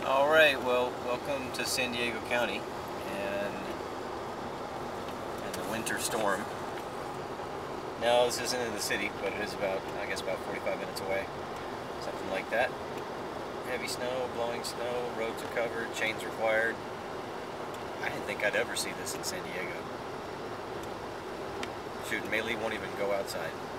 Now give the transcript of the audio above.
Alright, well, welcome to San Diego County and the winter storm. No, this isn't in the city, but it is about, I guess, about 45 minutes away. Something like that. Heavy snow, blowing snow, roads are covered, chains required. I didn't think I'd ever see this in San Diego. Shoot, Mei-Li won't even go outside.